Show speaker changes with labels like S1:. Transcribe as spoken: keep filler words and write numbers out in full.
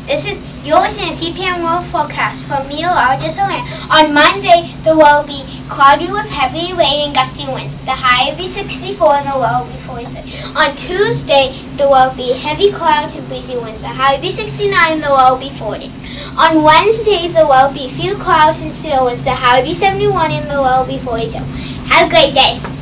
S1: This is you're listening to C P M World Forecast from meteorologist Elaine. On Monday, the low will be cloudy with heavy rain and gusty winds. The high will be sixty-four and the low will be forty-six. On Tuesday, the low will be heavy clouds and breezy winds. The high will be sixty-nine and the low will be forty. On Wednesday, the low will be few clouds and snow winds. The high will be seventy-one and the low will be forty-two. Have a great day.